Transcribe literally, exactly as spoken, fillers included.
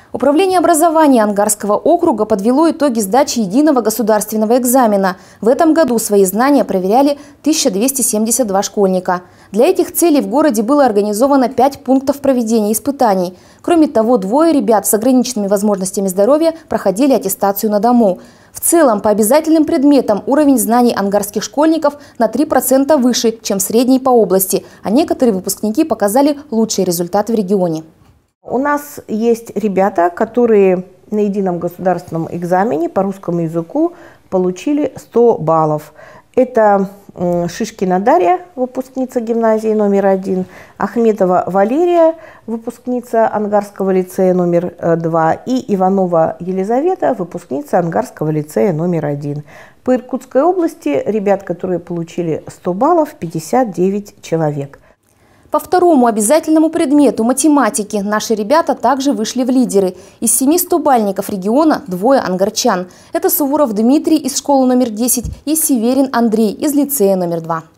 Управление образования Ангарского округа подвело итоги сдачи единого государственного экзамена. В этом году свои знания проверяли тысяча двести семьдесят два школьника. Для этих целей в городе было организовано пять пунктов проведения испытаний. Кроме того, двое ребят с ограниченными возможностями здоровья проходили аттестацию на дому. В целом, по обязательным предметам уровень знаний ангарских школьников на три процента выше, чем средний по области, а некоторые выпускники показали лучшие результаты в регионе. У нас есть ребята, которые на едином государственном экзамене по русскому языку получили сто баллов. Это Шишкина Дарья, выпускница гимназии номер один, Ахметова Валерия, выпускница Ангарского лицея номер два, и Иванова Елизавета, выпускница Ангарского лицея номер один. По Иркутской области ребят, которые получили сто баллов, пятьдесят девять человек. По второму обязательному предмету математики наши ребята также вышли в лидеры. Из семи стобальников региона двое ангарчан. Это Суворов Дмитрий из школы номер десять и Северин Андрей из лицея номер два.